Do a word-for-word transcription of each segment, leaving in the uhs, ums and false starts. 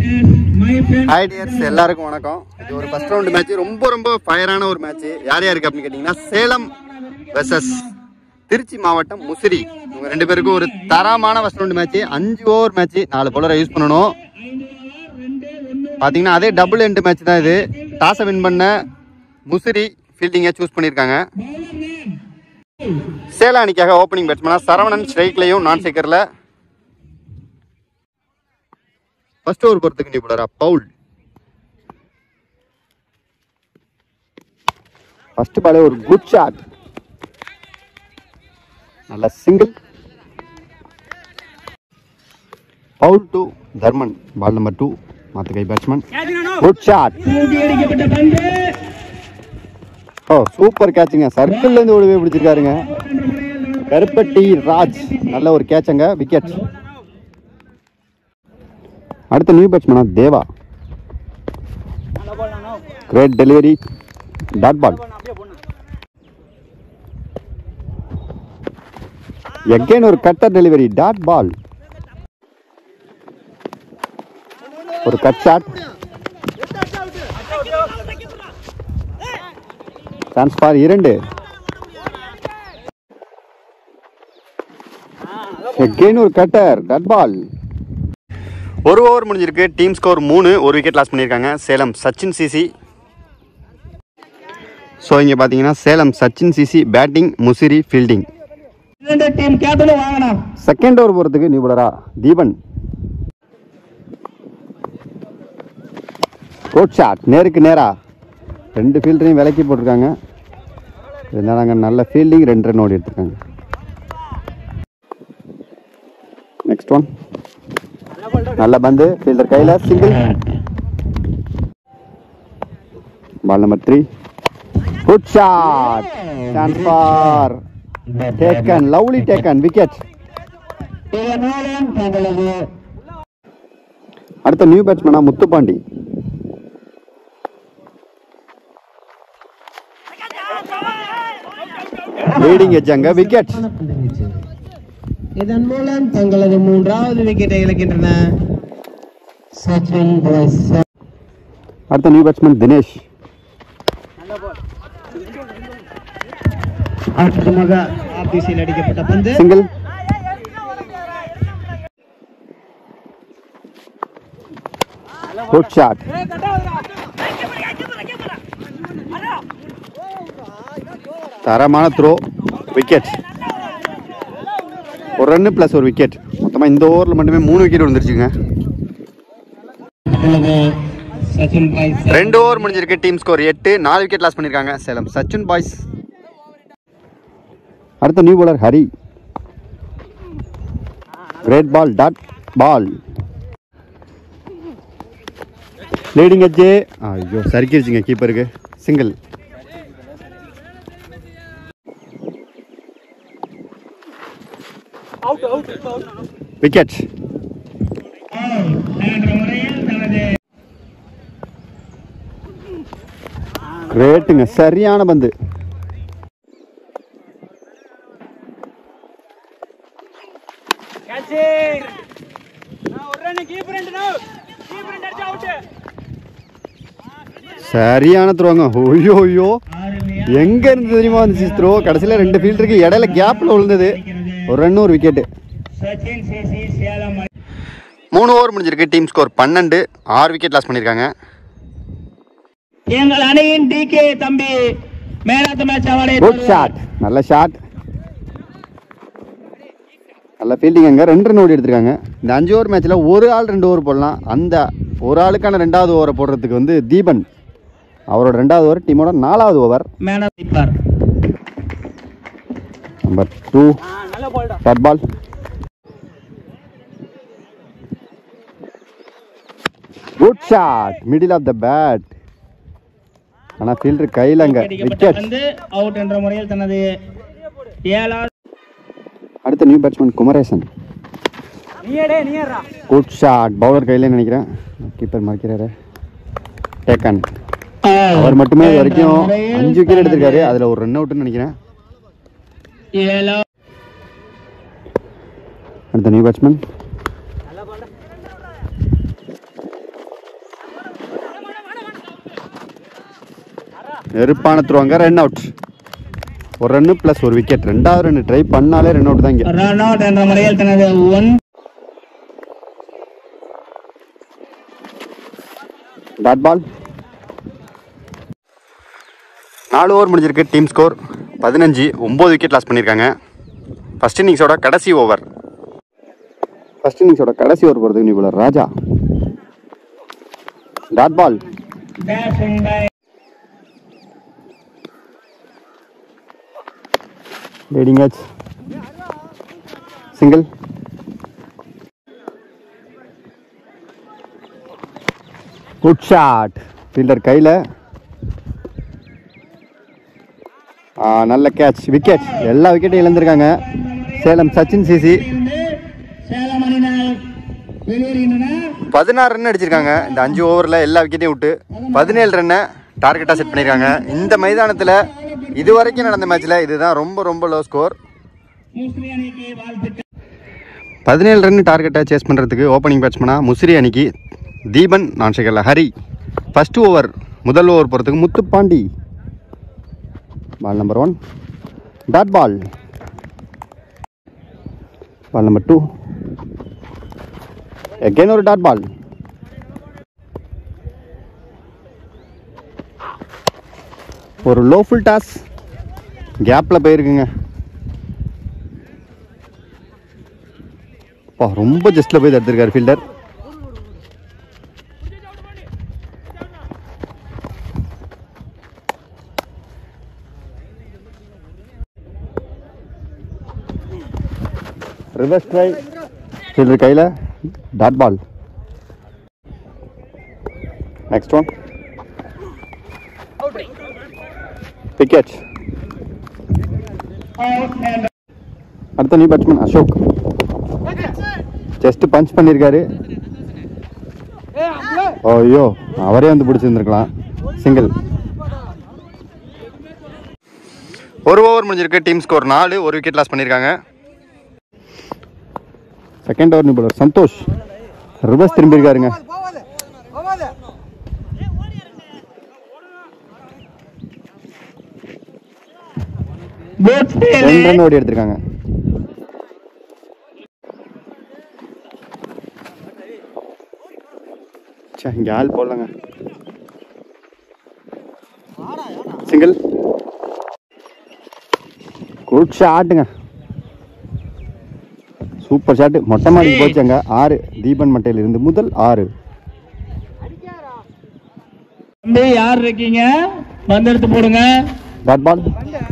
Hi tears, எல்லாருக்கும் வணக்கம். இது ஒரு ஃபர்ஸ்ட் ரவுண்ட் மேட்ச். ரொம்ப ரொம்ப ஃபயரான ஒரு மேட்ச். யார் யாருக்கு அப்படின்னு கேட்டிங்கன்னா, சேலம் வெர்சஸ் திருச்சி மாவட்டம் முசிறி. இவங்க ரெண்டு பேருக்கும் ஒரு தரமான ஃபர்ஸ்ட் ரவுண்ட் மேட்ச். அஞ்சு ஓவர் மேட்ச், நாலு பவுலரை யூஸ் பண்ணணும். பார்த்தீங்கன்னா அதே டபுள் எண்ட் மேட்ச் தான் இது. டாஸை வின் பண்ண முசிறி ஃபீல்டிங்கை சூஸ் பண்ணியிருக்காங்க. சேலம் அணிக்காக ஓப்பனிங் பேட்ஸ்மேனா சரவணன் ஸ்ட்ரைக்லையும் நான் சேக்கரில். ஃபர்ஸ்ட் ஓவர் பொறுத்துக்கு நீ போடுறா பவுல். ஃபர்ஸ்ட் பாலே ஒரு குட் ஷாட், நல்ல single. Bowl to Dharman, ball number two, மாத்துகை பேட்ஸ்மேன். Good shot. ஓ சூப்பர் கேட்சுங்க. சர்க்கிள்ல இருந்து ஓடிவே பிடிச்சிருக்காருங்க கருப்பட்டி ராஜ். நல்ல ஒரு கேட்சுங்க, விக்கெட். அடுத்த நியூ பேட்ஸ்மேனா Deva. Great delivery, dot ball. Again ஒரு கட்டர் டெலிவரி, டாட் பால். ஒரு கட் ஷாட். சான்ஸ் ஃபார் இரண்டு. எகைன் ஒரு கட்டர், டாட் பால். ஒரு ஓவர் முடிஞ்சிருக்கு. டீம் ஸ்கோர் மூணு. ஒரு விக்கெட் லாஸ் பண்ணியிருக்காங்க சேலம் சச்சின் சிசி. ஸோ இங்கே பார்த்தீங்கன்னா Salem Sachin CC batting, Musiri fielding. Second over போகிறதுக்கு நியூ பவுலரா தீபன். குட் ஷாட், நேருக்கு நேரா. ரெண்டு ஃபீல்டரையும் விலக்கி போட்டிருக்காங்க. இருந்தாலும் நல்ல ஃபீல்டிங், ரெண்டு ரன் ஓடி எடுத்திருக்காங்க. நெக்ஸ்ட் ஒன், நல்ல பந்து, ஃபீல்டர் கையில், single. Ball number three, good shot. Chance for taken, lovely taken, wicket. அடுத்த நியூ பேட்ஸ்மேனா முத்துப்பாண்டி. லீடிங் எட்ஜாங்க, விக்கெட். இதன் மூலம் தங்களது மூன்றாவது விக்கெட்டை இழக்கின்றன. அடுத்த நியூ பேட்ஸ்மேன் தினேஷ். அற்புதமாக ஆஃப் திசையில் அடிக்கப்பட்ட பந்து, சிங்கிள். Good shot. தரமான த்ரோ, விக்கெட். ஒரு ரன்னு பிளஸ் ஒரு விக்கெட். மொத்தமாக இந்த ஓவரில் மட்டுமே மூணு விக்கெட் வந்துருச்சுங்க. ரெண்டு ஓவர் முடிஞ்சிருக்கு. டீம் ஸ்கோர் எட்டு. நாலு விக்கெட் லாஸ் பண்ணியிருக்காங்க சேலம் சச்சின் பாய்ஸ். அடுத்த new bowler Hari. Great ball, dot ball. Leading edge. ஐயோ சறுக்கிருச்சுங்க கீப்பருக்கு, சிங்கிள். விக்கெட். கிரேட்டுங்க, சரியான பந்து. சரியான த்ரோங்க. ஓய்யோ ஐயோ, எங்க இருந்து தெரியுமா வந்துச்சு த்ரோ. கடைசியில் ரெண்டு ஃபீல்டருக்கு இடையில கேப்ல விழுந்தது. ஒரு ரன் ஒரு விக்கெட்டு. மூணு ஓவர் முடிஞ்சிருக்கு. டீம் ஸ்கோர் பன்னெண்டு. ஆறு விக்கெட் லாஸ் பண்ணியிருக்காங்க. எங்கள் அணியின் டிகே தம்பி மேன் ஆஃப் தி மேட்ச் அவார்டை. குட் ஷாட், நல்ல ஷாட், நல்ல ஃபீல்டிங். அங்கே ரெண்டு ரன் ஓடி எடுத்திருக்காங்க. இந்த அஞ்சு ஓவர் மேட்ச்சில் ஒரு ஆள் ரெண்டு ஓவர் போடலாம். அந்த ஒரு ஆளுக்கான ரெண்டாவது ஓவரை போடுறதுக்கு வந்து தீபன், அவரோட ரெண்டாவது ஓவர், டீமோட நாலாவது over. Man of the ball number two, dot ball. Good shot, middle of the bat. ஆனால் ஃபீல்டர் கையில் அங்கே விக்கெட். அவுட் என்ற முறையில் தனது ஏழாவது. அடுத்த new batsman Kumaresan. Good shot, bowler கையிலே நினைக்கிறேன். கீப்பர் மறைக்கிறாரு. டேக்கன். அவர் மட்டுமே இது வரைக்கும் அஞ்சு விக்கெட் எடுத்திருக்காரு. அதில் ஒரு ரன் அவுட்னு நினைக்கிறேன். அடுத்த நியூ பேட்ஸ்மேன் நெருப்பான த்ரோங்க, ரன் அவுட். ஒரு ரன்னு பிளஸ் ஒரு விக்கெட். ரெண்டாவது ரன் ட்ரை பண்ணாலே ரன் அவுட் தான். ரன் அவுட் என்ற முறையில் தனது ஒன் டாட் பால். நாலு ஓவர் முடிஞ்சிருக்கு. டீம் ஸ்கோர் பதினஞ்சு. ஒம்பது விக்கெட் லாஸ் பண்ணியிருக்காங்க. ஃபர்ஸ்ட் இன்னிங்ஸோட கடைசி ஓவர். ஃபர்ஸ்ட் இன்னிங்ஸோட கடைசி ஓவர் போகிறதுக்கு நீ போல Raja. Dot ball. Leading edge. Single. Good shot. Fielder கையில். நல்ல கேட்ச். விக்கெட். எல்லா விக்கெட்டையும் இழந்திருக்காங்க சேலம் சச்சின் சிசி. பதினாறு ரன் அடிச்சிருக்காங்க இந்த அஞ்சு ஓவரில். எல்லா விக்கெட்டையும் விட்டு பதினேழு ரன்னை டார்கெட்டாக செட் பண்ணியிருக்காங்க. இந்த மைதானத்தில் இது வரைக்கும் நடந்த மேட்ச்சில் இதுதான் ரொம்ப ரொம்ப லோ ஸ்கோர். பதினேழு ரன் டார்கெட்டை சேஸ் பண்ணுறதுக்கு ஓப்பனிங் பேட்ஸ்மனாக முசிறி அணிக்கு தீபன், நான் சேகர்ல ஹரி. ஃபர்ஸ்ட் ஓவர் முதல் ஓவர் போகிறதுக்கு Muthupandi. Ball number one. Dot ball. Ball number two. Again ஒரு டாட் பால். ஒரு லோ ஃபுல் டாஸ் கேப்பில் போயிருக்குங்க. ரொம்ப ஜஸ்ட்டில் போய் தடுத்திருக்காரு ஃபீல்டர். Reverse try. ஃபீல்டர் கையில். Dot ball. Next one. Wicket. அடுத்த new batsman Ashok. Just punch பண்ணியிருக்காரு. ஐயோ, அவரே வந்து பிடிச்சிருந்துருக்கலாம். சிங்கிள். ஒரு ஓவர் முடிஞ்சிருக்கு. டீம் ஸ்கோர் நாலு. ஒரு விக்கெட் லாஸ் பண்ணியிருக்காங்க. Second over new bowler Santhosh. Reverse திரும்பி இருக்காருங்க. ரெண்டு ரன் ஓடி எடுத்திருக்காங்க. இங்க ஆள் போடலங்க. சிங்கிள். குட் ஷாட்டுங்க. Super shot. மொட்டை மாடிக்கு போச்சாங்க. ஆறு. தீபன் மட்டையில இருந்து முதல் ஆறு. யார் இருக்கீங்க வந்து எடுத்து போடுங்க. Dot ball.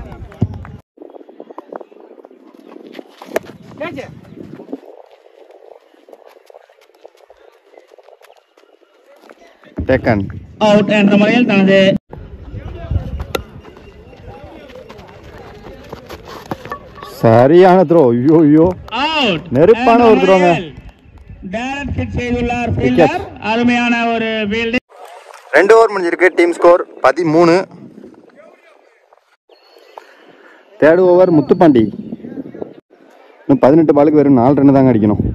டேக்கன். அவுட் என்ற முறையில் தனது சரியான த்ரோ. ஐயோ ஐயோ, அவுட். நெருப்பான ஒரு த்ரோங்க. டைரக்ட் ஹிட் செய்துள்ளார் ஃபீல்டர். அருமையான ஒரு ஃபீல்டிங். ரெண்டு ஓவர் முடிஞ்சிருக்கு. டீம் ஸ்கோர் பதிமூணு. Third over Muthupandi. இன்னும் பதினெட்டு பாலுக்கு வெறும் நாலு ரன் தாங்க அடிக்கணும்.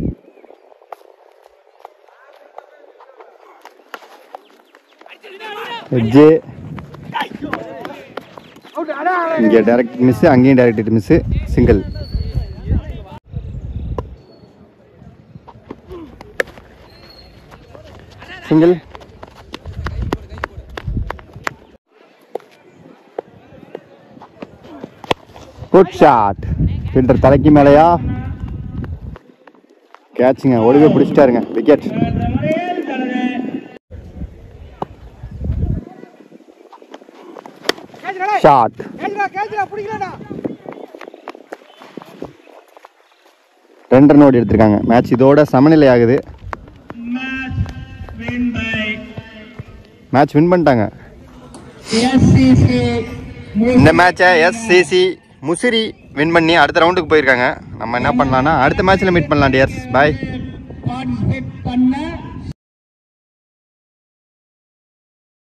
எட்ஜு. இங்கே டைரக்ட் மிஸ், அங்கேயும் direct miss. Single. Single. Good shot. Fielder தலைக்கு மேலையா கேட்சுங்க. ஒளிவே பிடிச்சிட்டாருங்க. விக்கெட். ஷாட். ரெண்டு ரன் ஓடி எடுத்திருக்காங்க. மேட்ச் இதோட சமநிலை ஆகுது. மேட்ச் வின் பண்ணிட்டாங்க. இந்த மேட்சை எஸ்சிசி முசிறி வின் பண்ணி அடுத்த ரவுண்டுக்கு போயிருக்காங்க. நம்ம என்ன பண்ணலாம்னா அடுத்த மேட்ச்ல மீட் பண்ணலாம் டியர்ஸ். பாய்.